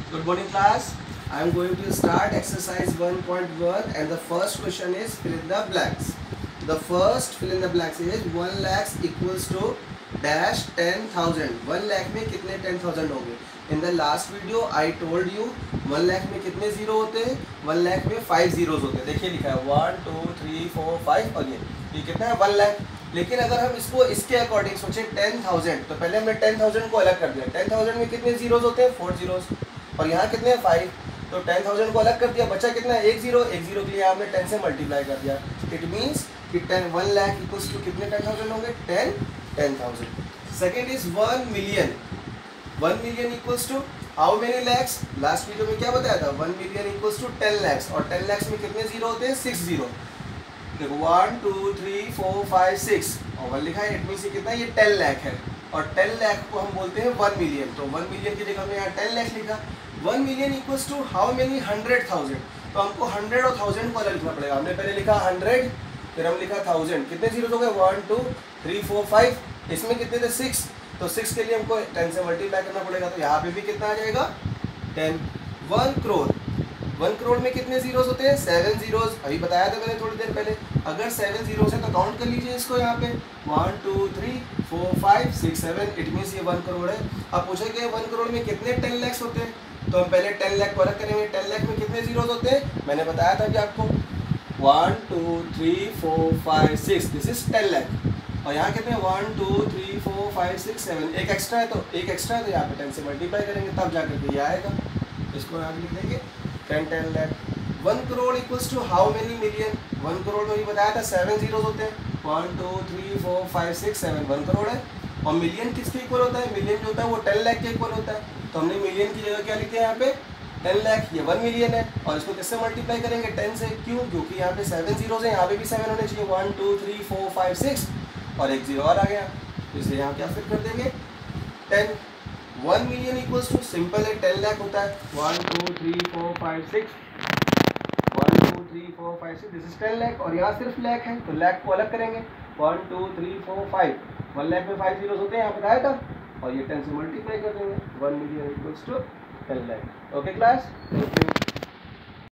Good morning class. I am going to start exercise 1.1 and the first question is fill in the blanks. The first fill in the blanks is 1 lakhs equals to dash 10,000. 1 lakh में कितने 10,000 होंगे? In the last video I told you 1 lakh में कितने zero होते हैं? 1 lakh में 5 zeros होते हैं. देखिए लिखा है 1 2 3 4 5 और ये कितना है 1 लाख. लेकिन अगर हम इसको इसके अकॉर्डिंग सोचें 10,000 तो पहले हमने 10,000 को अलग कर दिया. 10,000 में कितने जीरोस होते हैं? 4 जीरोस. और यहाँ कितने हैं 5. तो 10,000 को अलग कर दिया, बचा कितना है? एक जीरो के लिए आपने 10 से मल्टीप्लाई कर दिया. इट मीन्स कि 1 लाख इक्वल्स टू कितने 10,000 होंगे? 10,000. Second is 1 million. 1 million equals to how many lakhs? Last video में क्या बताया था? 1 मिलियन इक्वल्स टू 10 लैक्स. और 10 लैक्स में कितने जीरो होते हैं? 6 जीरो. देखो 1 2 3 4 5 6 और 1 लिखा है. इट मीन्स ये कितना? ये 10 लाख है. और 10 लाख को हम बोलते हैं 1 मिलियन. तो 1 मिलियन की जगह हमने यहाँ 10 लाख लिखा. 1 million equals to how many 100,000. तो हमको 100 और 1000 को अलग लिखना पड़ेगा. हमने पहले लिखा 100, फिर हम लिखा 1000. कितने जीरो हो गए? 1 2 3 4 5. इसमें कितने थे? 6. तो 6 के लिए हमको 10 से मल्टीप्लाई करना पड़ेगा. तो यहाँ पे भी कितना आ जाएगा? 10. 1 करोड़. 1 करोड़ में कितने जीरोस होते हैं? 7 जीरोस. अभी बताया था मैंने थोड़ी देर पहले. अगर 7 जीरोस है तो काउंट कर लीजिए इसको यहाँ पे. 1 2 3 4 5 6 7. इट मीन्स ये 1 करोड़ है. अब पूछेंगे 1 करोड़ में कितने 10 लैक्स होते हैं? तो हम पहले 10 लाख को अलग करेंगे. 10 लाख में कितने जीरोस होते हैं? मैंने बताया था कि आपको 1 2 3 4 5 6. This is 10 lakh. और यहाँ कितने? 1 2 3 4 5 6 7. एक एक्स्ट्रा है तो यहाँ पे 10 से मल्टीप्लाई करेंगे तब जाकर के ये आएगा. इसको यहाँ लिख देंगे 10 lakh. 1 crore equals to how many million? 1 crore में भी बताया था 7 जीरोस होते हैं. 1 2 3 4 5 6 7. 1 करोड़ है. और मिलियन किसके इक्वल होता है? मिलियन जो होता है वो 10 लाख के इक्वल होता है. तो हमने मिलियन की जगह क्या लिखे हैं यहाँ पे? 10 लाख. ये 1 मिलियन है. और इसको किससे मल्टीप्लाई करेंगे? 10 से. क्यों? क्योंकि यहाँ पे 7 जीरोस है. यहाँ पे भी 7 होने चाहिए. 1 2 3 4 5 6 और एक जीरो और आ गया. इसलिए यहाँ क्या फिट कर देंगे? 10. 1 मिलियन इक्वल्स टू सिंपल है 10 लाख होता है. 1 2 3 4 5 6. 1 2 3 4 5 6. This is 10 lakh. और यहाँ सिर्फ लाख है तो लाख को अलग करेंगे. 1 2 3 4 5. 1 लाख में 5 जीरोस होते हैं यहाँ बताया था. और ये 10 से मल्टीप्लाई कर देंगे. 1 million equals to 10 lakh. Okay class.